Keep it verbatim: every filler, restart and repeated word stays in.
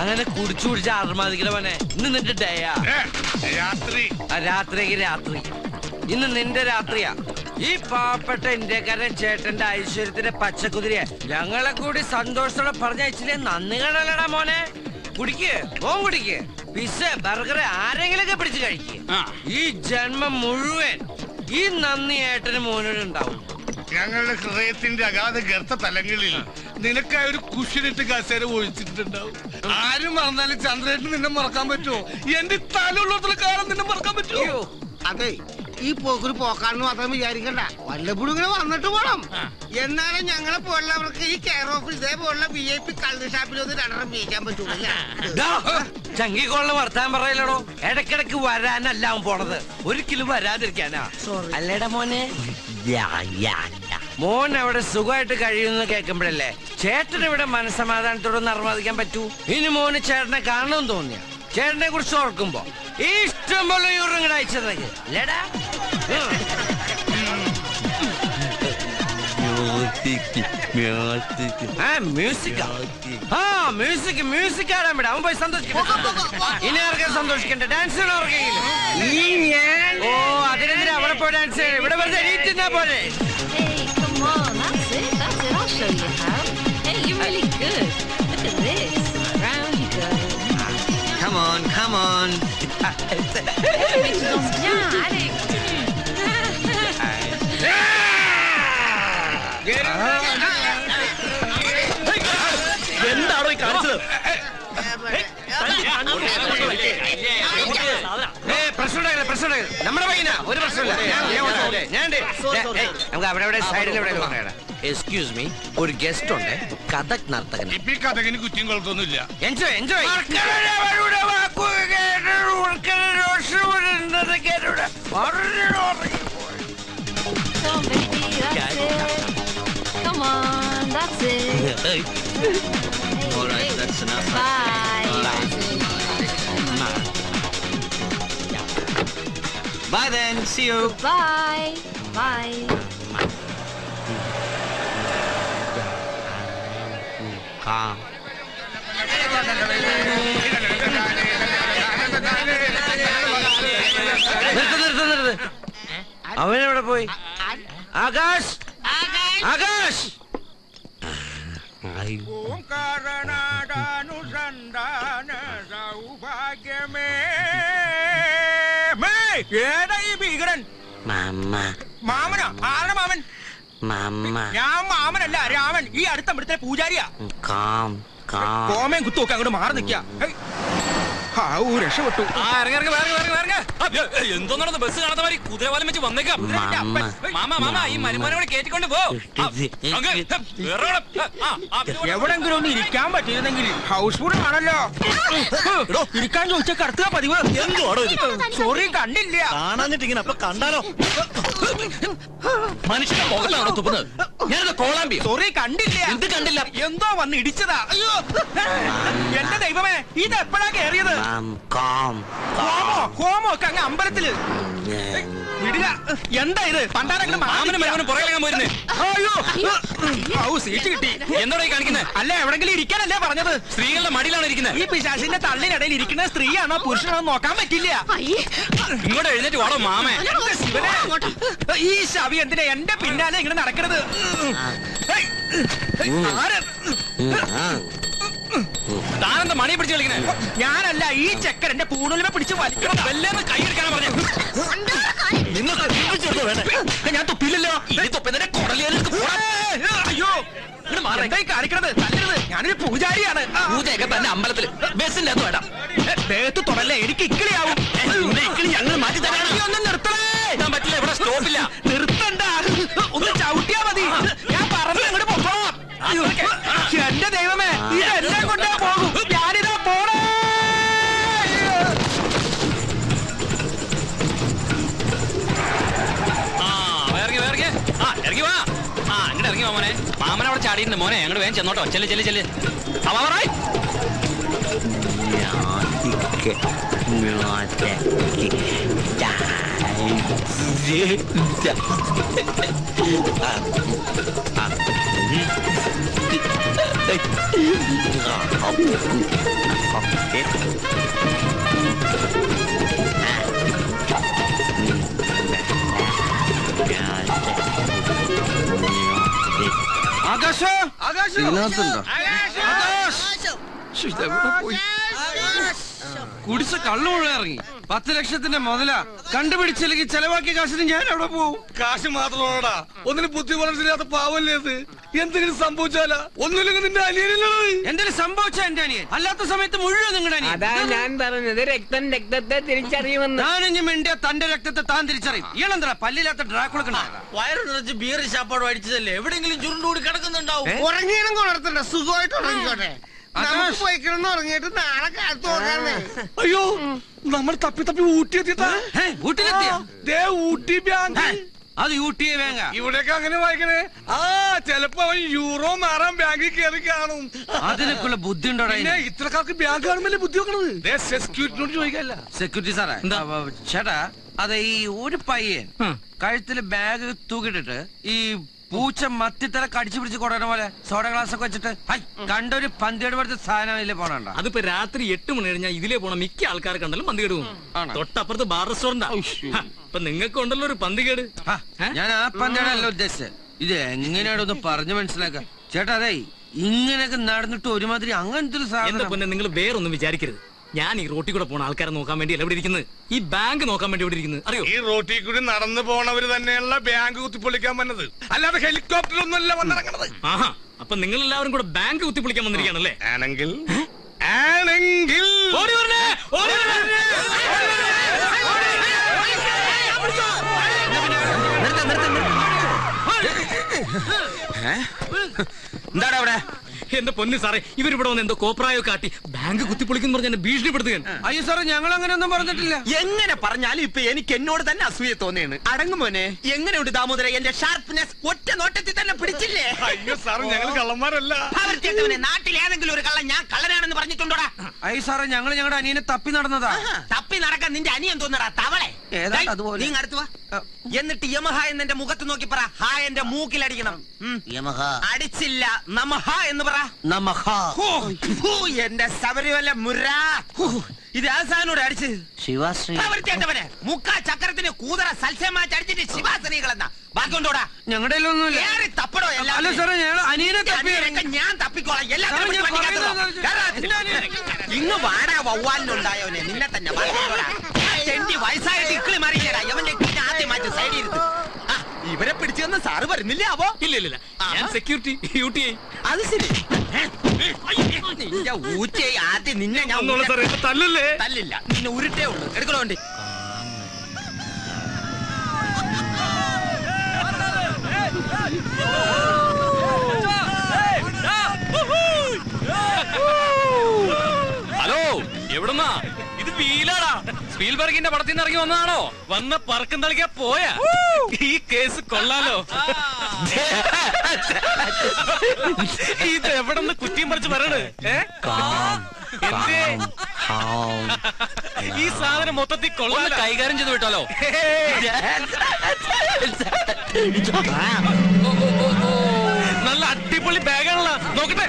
അങ്ങനെ കുടിച്ചു കുടിച്ച അർമാദിക്കണവനെ ഇന്ന് നിന്റെ ഡേയാ. രാത്രി രാത്രിക്ക് രാത്രി ഇന്ന് നിന്റെ രാത്രിയാ. ഈ പാവപ്പെട്ട ഇന്ത്യക്കാരൻ ചേട്ടന്റെ ഐശ്വര്യത്തിന്റെ പച്ചക്കുതിരയെ ഞങ്ങളെ കൂടി സന്തോഷത്തോടെ പറഞ്ഞയച്ചില്ലേ നന്ദി കണ്ടല്ലടാ മോനെ. കുടിക്ക് മോൻ കുടിക്ക്. പിസ്സ ബർഗർ ആരെങ്കിലൊക്കെ പിടിച്ച് കഴിക്ക്. ഈ ജന്മം മുഴുവൻ ഈ നന്ദി ഏട്ടന് മോനോട് ഉണ്ടാവും. ഞങ്ങളുടെ ഹൃദയത്തിന്റെ അഗാധ ഗർത്ത തലങ്ങളിൽ നിനക്കായ ഒരു കുഷിനിട്ട് കസേര ഒഴിച്ചിട്ടുണ്ടാവും. ആരും മറന്നാലും ചന്ദ്രേട്ടന് നിന്നെ മറക്കാൻ പറ്റുമോ? എന്റെ തലയുള്ളത്ര കാലം നിന്നെ മറക്കാൻ പറ്റുമോ? അതെ, ഈ പോക്കൊരു പോക്കാണെന്ന് മാത്രം വിചാരിക്കണ്ട. വല്ലപ്പോഴും ഇങ്ങനെ വന്നിട്ട് പോണം. എന്നാലും ഞങ്ങളെ പോലുള്ളവർക്ക് ഈ കെയർ ഓഫിൽ ഇതേപോലുള്ള വി ഐ പി കള്ള് ഷാപ്പിലൊന്നും രണ്ടെണ്ണം വീക്കാൻ പറ്റൂല. ചങ്കിക്കൊള്ള വർത്താൻ പറയലടോ. ഇടക്കിടക്ക് വരാനല്ല പോണത്, ഒരിക്കലും വരാതിരിക്കാനാ. അല്ലേടാ മോനെ? മോൻ അവിടെ സുഖമായിട്ട് കഴിയുന്ന കേൾക്കുമ്പോഴല്ലേ ചേട്ടന് ഇവിടെ മനസ്സമാധാനത്തോടെ നിർവഹിക്കാൻ പറ്റൂ. ഇനി മോന് ചേട്ടനെ കാണണമെന്ന് തോന്നിയ ചേട്ടനെ കുറിച്ച് ഓർക്കുമ്പോ ഇഷ്ടം പോലെ യൂറിങ്ങടെ അയച്ചതൊക്കെ അല്ലേടാ? മ്യൂസിക് ആ മ്യൂസിക് മ്യൂസിക് ആടാൻ വിടാം. അവൻ പോയി സന്തോഷിക്കട്ടെ. ഇനി ആർക്കും സന്തോഷിക്കണ്ട. ഡാൻസ് ഓ അതിനെതിരെ അവിടെ പോയി ഡാൻസ് ചെയ്യണം. ഇവിടെ വെറുതെ എണീറ്റിരുന്നാ പോലെ. Come on, come on. എന്താണോ ഈ കാണിച്ചത്? നമ്മുടെ പയ്യനാ, ഒരു പ്രശ്നമില്ല. നമുക്ക് അവിടെ അവിടെ സൈഡിൽ എവിടെ എക്സ്ക്യൂസ് മീ, ഒരു ഗസ്റ്റ് ഉണ്ട്, കഥക് നർത്തകൻ. ഇപ്പൊ കഥകിന് കുറ്റിയും കൊളത്തൊന്നുമില്ല. Enjoy enjoy. Come on, that's it. All right, that's enough. Bye. Bye then. See you. Bye. Bye. Calm. അവനെവിടെ പോയി? ആകാശ്, ആകാശ്. ഭീകരൻ മാമനോ? ആരുടെ മാമൻ? ഞാൻ മാമനല്ല, രാമൻ. ഈ അടുത്ത ഇവിടുത്തെ പൂജാരിയാ. കോമയും കുത്തുമൊക്കെ അങ്ങോട്ട് മാറി നിൽക്കാ. രക്ഷപ്പെട്ടു. എന്തോന്നാണ് ബസ് കാണാത്ത മാതിരി കുതിരവാലം വെച്ച് വന്നേക്കാം. മാമ മാമ ഈ മരുമോനെ കേട്ടിക്കൊണ്ട് പോ. എവിടെങ്കിലും ഒന്ന് ഇരിക്കാൻ പറ്റിയിരുന്നെങ്കിൽ. ഹൗസ് ഫുൾ ആണല്ലോ. ഇരിക്കാൻ ചോദിച്ചാൽ കടത്തുക പതിവ്. എന്തോടോ ഇത്? സോറി, കണ്ടില്ല. കാണാഞ്ഞിട്ട് ഇങ്ങനെ അപ്പൊ കണ്ടാലോ? മനുഷ്യന്റെ മുഖത്താണോ തുപ്പുന്നത്? ഞാനത് കോളാമ്പി. സോറി, കണ്ടില്ല. എന്ത് കണ്ടില്ല? എന്തോ വന്ന് ഇടിച്ചതാ. അയ്യോ എന്റെ ദൈവമേ, ഇത് എപ്പോഴാ കേറിയത്? ഹോമോ ഹോമോ ഒക്കെ അങ്ങ് അമ്പലത്തില് വിടുക. എന്താ ഇത്? പണ്ടാരങ്ങനെ മാമനും പുറകിലെങ്ങാൻ പോയിരുന്നേ. അയ്യോ സീറ്റ് കിട്ടി. എന്തോടാ കാണിക്കുന്നത്? അല്ല, എവിടെങ്കിലും ഇരിക്കാനല്ലേ പറഞ്ഞത്? സ്ത്രീകളുടെ മടിയിലാണ് ഇരിക്കുന്നത്. ഈ പിശാചിന്റെ തള്ളിനിടയിൽ ഇരിക്കുന്ന സ്ത്രീയാണോ പുരുഷനാണോ നോക്കാൻ പറ്റില്ല. ഇങ്ങോട്ട് എഴുന്നേറ്റ് വാടോ മാമേ. ഈ ശവി എന്തിനാ എന്റെ പിന്നാലെ ഇങ്ങനെ നടക്കണത്? താനെന്താ മണിയെ പിടിച്ച് കളിക്കുന്നത്? ഞാനല്ല, ഈ ചെക്കൻ എന്റെ പൂണുലിമ പിടിച്ച് വലിക്കണം. വല്ലേന്ന് കൈ എടുക്കാനാ പറഞ്ഞു. ഞാൻ തുപ്പില്ലല്ലോ. അയ്യോ എന്തായി കാണിക്കണത്? തല്ലരുത്, ഞാനൊരു പൂജാരിയാണ്. പൂജയൊക്കെ തന്നെ അമ്പലത്തില്, ബസ്സിന്റെ അത് വേണം. ദേഹത്ത് തുടല്ലേ, എനിക്ക് ഇക്കിളിയാവും. ഇക്കിളി ഞങ്ങൾ മാറ്റി തരാം. ഒന്ന് നിർത്തണേ. പറ്റില്ല, ഇവിടെ സ്റ്റോപ്പില്ല. നിർത്തണ്ട, ഒന്ന് ചവിട്ടിയാ മതി. ഞാൻ പറഞ്ഞു അങ്ങോട്ട് പോകണം. എന്റെ ദൈവമേ, ഇതെല്ലാം കൊണ്ടേ പോകും. ഞാനിതാ പോണേ. ഇറങ്ങി വാ. ആ അങ്ങോട്ട് ഇറങ്ങി വാ മോനെ. മാമൻ അവിടെ ചാടിയിട്ടുണ്ട് മോനെ. അങ്ങോട്ട് വേഗം ചെന്നോട്ടോ. ചെല്ല് ചെല്ല് ചെല്ല്. അവറായി ആകാശ ആകാശ കുടിച്ച കള്ളു മുഴുവൻ ഇറങ്ങി. പത്ത് ലക്ഷത്തിന്റെ മുതല കണ്ടുപിടിച്ചില്ലെങ്കിൽ ചെലവാക്കിയ കാശിന് ഞാൻ അവിടെ പോവും. കാശ് മാത്രമാണോടാ, ഒന്നിനും ബുദ്ധി വളർച്ചില്ലാത്ത പാവല്ലേ ഇത്. എന്തെങ്കിലും സംഭവിച്ചാലാ? ഒന്നുമില്ലെങ്കിൽ നിന്റെ അനിയനല്ലേ? എന്തെങ്കിലും സംഭവിച്ച എന്റെ അനിയൻ, അല്ലാത്ത സമയത്ത് മുഴുവൻ നിങ്ങളുടെ അനിയൻ. അതാ ഞാൻ പറഞ്ഞത്, രക്തം രക്തത്തെ തിരിച്ചറിയുമെന്ന്. ഞാനിഞ്ഞും എന്റെ തന്റെ രക്തത്തെ താൻ തിരിച്ചറിയും. ഇയാളെന്താ പല്ലില്ലാത്ത ഡ്രാക്കുളൊക്കെ വയറ് നിറച്ച് ബിയർ ശാപ്പാട് അടിച്ചതല്ലേ, എവിടെയെങ്കിലും ചുരുണ്ടുകൂടി കിടക്കുന്നുണ്ടാവും. ഉറങ്ങിയാലും കൊളർത്തണ്ട, സുഖമായിട്ട് ഉറങ്ങിക്കോട്ടെ. പോയിക്കിടന്ന് ഉറങ്ങിയിട്ട് നാളെ കാലത്ത് നോക്കാന്നേ. അയ്യോ, നമ്മൾ തപ്പി തപ്പി ഊട്ടിയെത്തിട്ടാ. ഊട്ടി ബാങ്ക്. അത് ഊട്ടിയെ ബാങ്ക. ഇവിടെയൊക്കെ അങ്ങനെ വായിക്കണേ. ആ ചെലപ്പോ അവൻ യൂറോ മാറാൻ ബാങ്കിൽ കയറി കാണും. അതിനൊക്കെയുള്ള ബുദ്ധി ഉണ്ടോ? ഇത്രക്കാർക്ക് ബാങ്ക് കാണുമ്പല്ലേ ബുദ്ധി വെക്കണത്. സെക്യൂരിറ്റിനോട് ചോദിക്കല്ല. സെക്യൂരിറ്റി സാറേ, ചേട്ടാ അതെ, ഈ ഒരു പയ്യൻ കഴുത്തില് ബാഗ് തൂക്കിട്ടിട്ട് ഈ പൂച്ച മത്തിത്തല കടിച്ചു പിടിച്ച് കൊണ്ടുവരുന്ന പോലെ സോഡ ഗ്ലാസ് ഒക്കെ വെച്ചിട്ട് കണ്ടൊരു പന്തികേട് പോലത്തെ സാധനം ഇതിലെ പോണണ്ട. അതിപ്പോ രാത്രി എട്ട് മണി കഴിഞ്ഞാൽ ഇതിലേ പോണ മിക്ക ആൾക്കാർ കണ്ടാലും പന്തികേട് പോകും. തൊട്ടപ്പുറത്ത് ബാർ റെസ്റ്റോറന്റ്. അപ്പൊ നിങ്ങൾക്ക് ഉണ്ടല്ലോ ഒരു പന്തികേട്. ഞാൻ ആ പന്തികേടല്ല ഉദ്ദേശിച്ചത്. ഇത് എങ്ങനെയാണൊന്ന് പറഞ്ഞു മനസ്സിലാക്കാം ചേട്ടാ. അതെ, ഇങ്ങനെയൊക്കെ നടന്നിട്ട് ഒരുമാതിരി അങ്ങനത്തെ ഒരു സാധനം. പിന്നെ നിങ്ങൾ വേറൊന്നും വിചാരിക്കരുത്. ഞാൻ ഈ റോട്ടിൽ കൂടെ പോണ ആൾക്കാരെ നോക്കാൻ വേണ്ടി എവിടെ ഇരിക്കുന്നത്, ഈ ബാങ്ക് നോക്കാൻ വേണ്ടി ഇവിടെ ഇരിക്കുന്നത് അറിയോ? ഈ റോട്ടിൽ കൂടി നടന്നു പോണവര് തന്നെയുള്ള ബാങ്ക് കുത്തിപ്പൊളിക്കാൻ വന്നത്, അല്ലാതെ ഹെലികോപ്റ്ററൊന്നുമല്ല വന്നിറങ്ങണത്. ആഹാ, അപ്പൊ നിങ്ങൾ എല്ലാവരും കൂടെ ബാങ്ക് കുത്തിപ്പൊളിക്കാൻ വന്നിരിക്കുകയാണല്ലേ? ആണെങ്കിൽ ആണെങ്കിൽ എന്താണ് അവിടെ? എന്റെ പൊന്നു സാറേ, ഇവരിവിടെ വന്ന് എന്തോ കോപ്രായോ കാട്ടി ബാങ്ക് കുത്തിപ്പൊളിക്കുന്നു പറഞ്ഞ എന്നെ ഭീഷണിപ്പെടുത്തുകയാണ്. അയ്യോ സാറേ, ഞങ്ങൾ അങ്ങനെ ഒന്നും പറഞ്ഞിട്ടില്ല. എങ്ങനെ പറഞ്ഞാലും ഇപ്പൊ എനിക്ക് എന്നോട് തന്നെ അസൂയ തോന്നിയാണ്. അടങ്ങുമോനെ, എങ്ങനെയുണ്ട് ദാമോദര? എന്റെ ഷാർപ്പ്നെസ് ഒറ്റ നോട്ടത്തിൽ തന്നെ പിടിച്ചില്ലേ? അയ്യോ സാറ്, ഞങ്ങൾ കള്ളന്മാരല്ല. നാട്ടിൽ ഏതെങ്കിലും ഒരു കള്ളൻ ഞാൻ കള്ളനാണെന്ന് പറഞ്ഞിട്ടുണ്ടോടാ? അയ്യോ സാറേ, ഞങ്ങൾ ഞങ്ങളുടെ അനിയനെ തപ്പി നടന്നതാ. തപ്പി നടക്കാൻ നിന്റെ അനിയൻ തോന്നടാ തവളെ. നീ അടുത്ത് വാ. എന്നിട്ട് യമഹ എന്നെ മുഖത്ത് നോക്കി പറ. ഹാ എന്റെ മൂക്കിലടിക്കണം. അടിച്ചില്ല, നമഹ എന്ന് പറ. നമഹ. എന്റെ ശബരിമല മുര. ഇത് ആസാനോട് അടിച്ച് ശിവാശ്രീ പ്രവർത്തിയായിട്ടവനെ മുക്കാ ചക്രത്തിന് കൂതറ സൽസ്യമാച്ച് അടിച്ചിട്ട് ശിവാശ്രീകളെന്നാ ബാക്കി കൊണ്ടോടാ. ഞങ്ങളുടെ തപ്പടോ എല്ലാം. അല്ല സാറേ, ഞങ്ങൾ അനിയനെ തപ്പി. ഞാൻ തപ്പിക്കോളാം. എല്ലാത്തിനും ഇന്ന് വാടാ വവ്വാലിനുണ്ടായവനെ നിന്നെ തന്നെ ചെണ്ടി വയസ്സായിട്ട് ഇക്കിളി മാറിയില്ലടാ. അവന്റെ ആദ്യം മാറ്റി സൈഡിൽ ഇരുത്ത്. ഇവരെ പിടിച്ചു വന്ന സാറ് വരുന്നില്ലേ? ആവോ ഇല്ല ഇല്ല, ഞാൻ സെക്യൂരിറ്റി ഡ്യൂട്ടി. അത് ശരി. നിന്റെ ഊച്ചയെ ആദ്യം നിന്നെ ഞാൻ തല്ലല്ലേ? തല്ലില്ല, നിന്നെ ഉരുട്ടേ ഉള്ളൂ. എടുക്കണോ വണ്ടി? ഹലോ, എവിടുന്നാ? ഇത് വീലാടാ. സ്പീൽബർഗിന്റെ പടത്തിൽ നിന്ന് ഇറങ്ങി വന്നതാണോ? വന്ന പറക്കം തളിക്കാ പോയാ. ഈ കേസ് കൊള്ളാലോ. ഇത് എവിടെന്ന് കുറ്റിയും പറിച്ച് പറയണ്? ഈ സാധനം മൊത്തത്തിൽ കൊള്ളാൻ കൈകാര്യം ചെയ്ത് വിട്ടാലോ? നല്ല അടിപൊളി ബാഗാണല്ലോ. നോക്കട്ടെ.